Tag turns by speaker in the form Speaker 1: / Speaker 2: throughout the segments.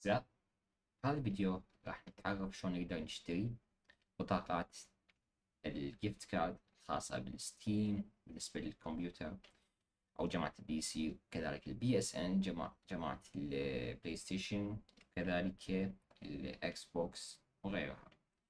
Speaker 1: زين، هذا الفيديو راح نتعرف شلون نقدر نشتري بطاقات الجيفت كارد الخاصة بالستيم بالنسبة للكمبيوتر أو جماعة البي سي، وكذلك البي اس ان جماعة البلاي ستيشن، كذلك الاكس بوكس وغيرها.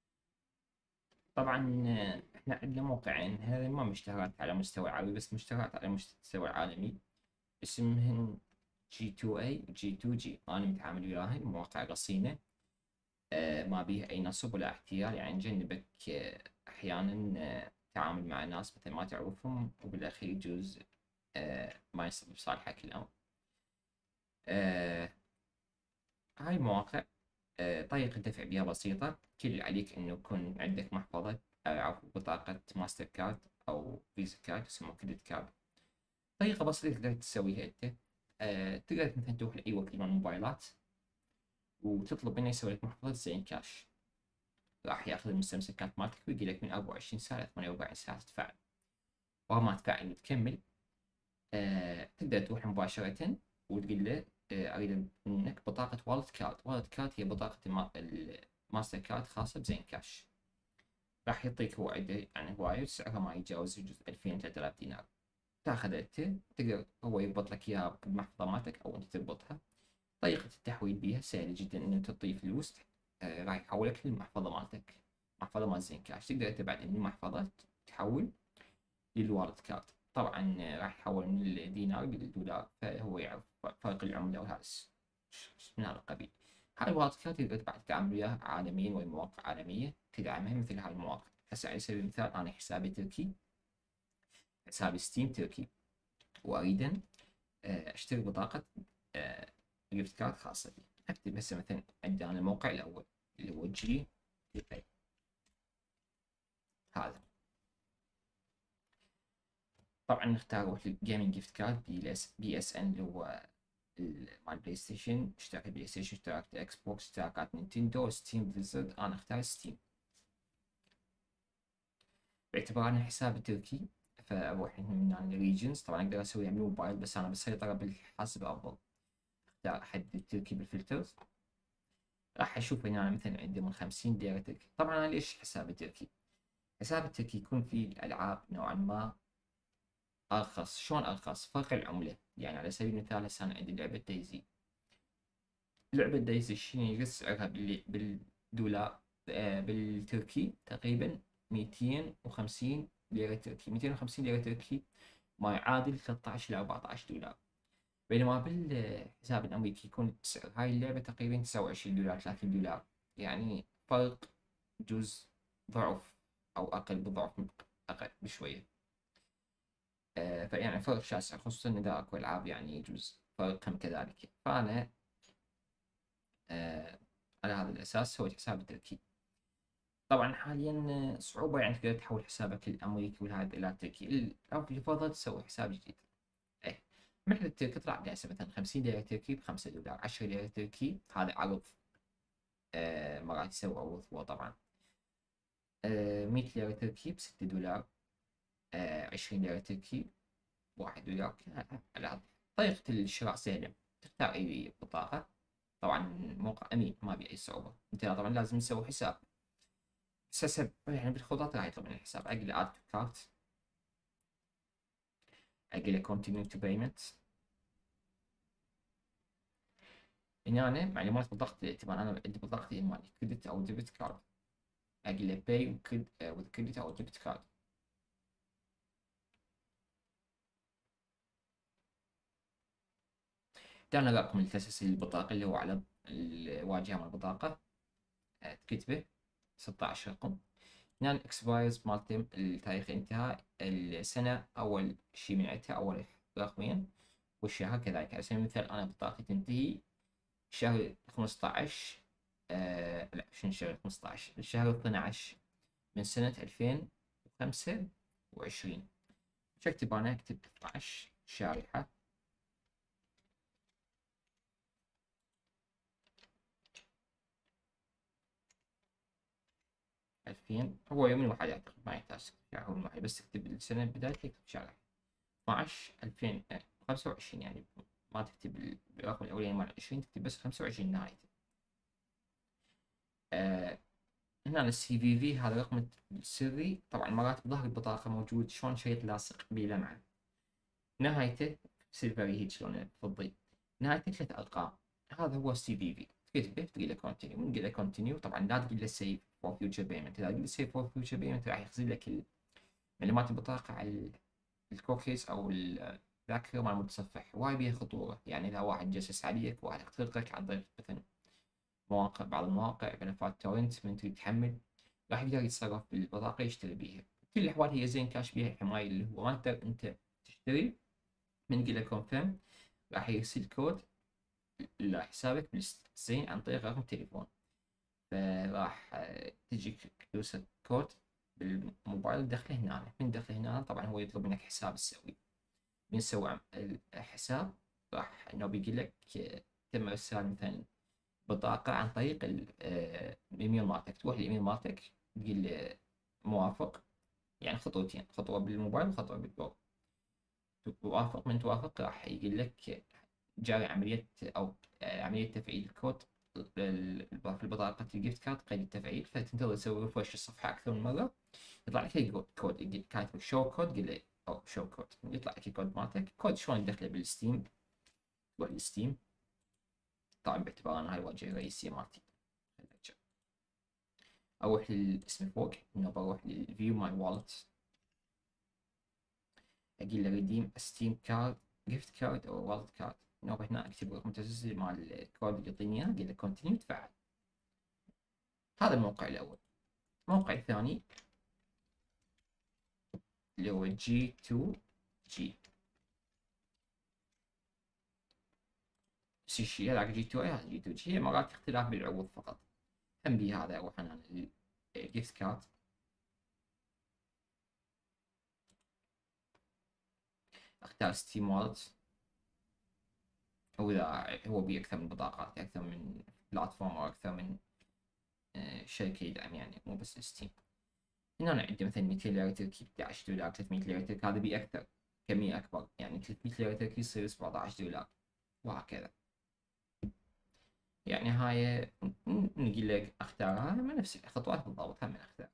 Speaker 1: طبعا احنا عندنا موقعين، هذا ما مشتهرات على مستوى عربي بس مشتهرات على مستوى عالمي، اسمهن جي 2 اي وجي 2 جي. انا متعامل وياهن مواقع رصينة، ما بيه أي نصب ولا احتيال، يعني نجنبك أحيانا تعامل مع ناس مثل ما تعرفهم وبالأخير يجوز ما يصب بصالحك الأمر. آه، هاي المواقع طريقة الدفع بها بسيطة، كل اللي عليك إنه يكون عندك محفظة أو بطاقة ماستر كارد أو فيزا كارد يسموه كريدت كارد. طريقة بسيطة تقدر تسويها أنت. تقدر مثلا تروح لأي وكيل من الموبايلات وتطلب منه يسوي لك محفظة زين كاش، راح ياخذ المستمسكات مالتك ويقول لك من 24 ساعة ل 48 ساعة تدفع. وما تفعل وتكمل تقدر تروح مباشرة وتقول له أريد منك بطاقة والت كارد. والت كارد هي بطاقة الماستر كارد خاصة بزين كاش، راح يعطيك هو عدة يعني هواية، سعرها ما يتجاوز يجوز 2000 3000 دينار. تاخذ انت، تقدر هو يربط لك اياها بالمحفظة مالتك او انت تربطها. طريقة التحويل بيها سهلة جدا، ان انت تضيف فلوس راح يحولك للمحفظة مالتك، محفظة مال زين كاش. تقدر انت بعد من المحفظة تحول للوالد كارد. طبعا راح يحول من الدينار للدولار، فهو يعرف فرق العملة وهذا من هذا القبيل. هاي الوالد كارد تقدر بعد تتعامل وياها عالميا، والمواقع عالمية تدعمها مثل هاي المواقع. هسه على سبيل المثال أنا حسابي تركي، حسابي ستيم تركي، وأريد أن أشتري بطاقة جيفت كارد خاصة بي. أكتب هسه مثلا عندي أنا الموقع الأول اللي هو جي تي اي، هذا طبعا نختار الجيمنج جيفت كارد بي اس ان اللي هو مال بلاي ستيشن، اشتراك البلاي ستيشن، اشتراك الاكس بوكس، اشتراكات نينتندو، ستيم بليزرد. انا اختار ستيم باعتبار ان حسابي تركي، فاروح من الريجنز. طبعا اقدر اسويها من الموبايل بس انا بسيطر بالحاسب افضل. اختار احدد تركي بالفلترز، راح اشوف هنا مثلا عندي من 50 ليرة تركي. طبعا انا ليش حسابي تركي؟ حسابي التركي يكون فيه الالعاب نوعا ما ارخص. شلون ارخص؟ فرق العملة. يعني على سبيل المثال هسه انا عندي لعبة دايزي، لعبة دايزي شيني سعرها بالدولار بالتركي تقريبا 250 ليرة تركي. 250 ليرة تركي ما يعادل 13 إلى 14 دولار. بينما بالحساب الأمريكي يكون سعر هاي اللعبة تقريبا 29 دولار 30 دولار، يعني فرق جزء ضعف أو أقل بضعف، أقل بشوية. فيعني فرق شاسع، خصوصا إذا أكو ألعاب يعني يجوز فرقهم كذلك. فأنا آه على هذا الأساس سويت حساب تركي. طبعا حاليا صعوبة يعني تقدر تحول حسابك الأمريكي والهذا إلى تركي، الأفضل يفضل تسوي حساب جديد. إيه، مثل التركي طلع لي هسه مثلا 50 ليرة تركي ب5 دولار، 10 ليرة تركي هذا عرض مرات يسوي عروض هو طبعا. 100 ليرة تركي ب6 دولار، 20 ليرة تركي ب1 دولار. على هذا طريقة الشراء سهلة، تختار أي بطاقة. طبعا موقع أمين ما بي أي صعوبة. أنت طبعا لازم تسوي حساب، بس هسه يعني بالخطط راح يطلب من الحساب. اقل اد تو كارت، اقل كونتينيو تو بيمنت. هنا أنا معلومات بطاقتي، طبعا انا عندي بطاقتي مالي كريدت او ديبت كارد، اقل باي وذ كريدت او ديبت كارد. دانا الرقم التسلسل للبطاقة اللي هو على الواجهة مال البطاقة، تكتبه 16 رقم. هنا الاكسبايرز مالته التاريخ الانتهاء، السنة أول شي من عندها أول رقمين، والشهر كذلك. على سبيل المثال أنا بطاقتي تنتهي شهر 15، لا شنو شهر 15، الشهر 12 من سنة 2025. شو اكتب أنا؟ اكتب 12 شارحة 2000. هو يوم واحد أعتقد ما يحتاج شهر واحد، بس اكتب السنة بداية تكتب شارحة 12 2025 يعني ما تكتب الرقم الأولاني مال 20، تكتب بس 25 نهايته. هنا السي في في هذا الرقم السري، طبعا مرات بظهر البطاقة موجود شلون شريط لاصق بلمعة، نهايته سيلفري هيك شلون فضي، نهايته 3 أرقام. هذا هو السي في في. تكتبه تقول له كونتينيو، من تقول له كونتينيو طبعا لا تقول له سيف فور فيوتشر بيمنت، اذا تقول له سيف فور فيوتشر بيمنت راح يخزن لك معلومات البطاقة على الكوكيس او الذاكرة مال المتصفح، وهاي بيها خطورة. يعني اذا واحد جسس عليك، واحد يخترقك عن طريق مثلا مواقع، بعض المواقع ملفات تورنت من تريد تحمل، راح يقدر يتصرف بالبطاقة يشتري بيها. كل الأحوال هي زين كاش بيها حماية، اللي هو ما تقدر أنت تشتري من قله كونفيرم راح يرسل كود لحسابك بالزين عن طريق رقم تليفون، فراح تجيك يوصل كود بالموبايل تدخله هنا. من دخله هنا طبعا هو يطلب منك حساب تسوي، من سوى الحساب راح انه بيقول لك تم ارسال مثلا بطاقة عن طريق الايميل مالتك، تروح الايميل مالتك تقول له موافق، يعني خطوتين، خطوة بالموبايل وخطوة بالبوق، توافق. من توافق راح يقول لك جاري عملية أو عملية تفعيل الكود في البطاقة الجيفت كارد قيد التفعيل، فتنتظر تسوي ريفرش الصفحة أكثر من مرة يطلع لك الكود، كاتب شو كود قل له أو شو كود، يطلع لك الكود مالتك. كود شلون تدخله بالستيم، تروح الستيم طبعا باعتبار أنا هاي الواجهة الرئيسية مالتي، أروح للاسم فوق إنه بروح للفيو ماي والت، اقول له ريديم ستيم كارد جيفت كارد او والت كارد، نوبة هنا اكتب رقم تسجيل مال الكود اللي يعطيني اياه، اقول له كونتينيو تفعل. هذا الموقع الاول. الموقع الثاني اللي هو جي 2 جي، نفس الشيء هذاك جي 2 اي هذا جي 2 جي، هي مرات اختلاف بالعروض فقط. هم بي هذا اروح انا الجيفت كارد، اختار ستيم والت، او اذا هو بي اكثر من بطاقات، اكثر من بلاتفورم او اكثر من شركة يدعم، يعني مو بس ستيم. هنا أنا عندي مثلا 200 ليرة تركي ب 11 دولار، 300 ليرة تركي هذا بي أكثر، كمية أكبر، يعني 300 ليرة تركي يصير 17 دولار وهكذا. يعني هاي نقول لك أختارها من نفس الخطوات بالضبط، هم من أختارها،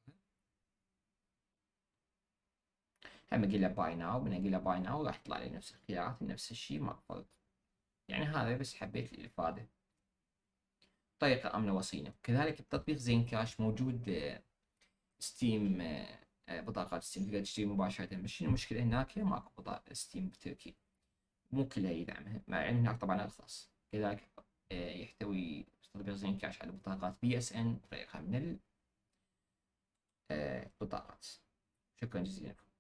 Speaker 1: هم أقول له باي ناو، من أقول له باي ناو راح يطلع لي نفس الخيارات نفس الشيء، ما فرق. يعني هذا بس حبيت الإفادة، طريقة آمنة وصينة. كذلك بتطبيق زين كاش موجود ستيم، بطاقات ستيم تقدر تشتري مباشرة، بس شنو المشكلة هناك ماكو بطاقة ستيم بتركي، مو كلها يدعمها، مع ان هناك طبعا ارخص. كذلك يحتوي تطبيق زين كاش على بطاقات بي اس ان وغيرها من البطاقات. شكرا جزيلا.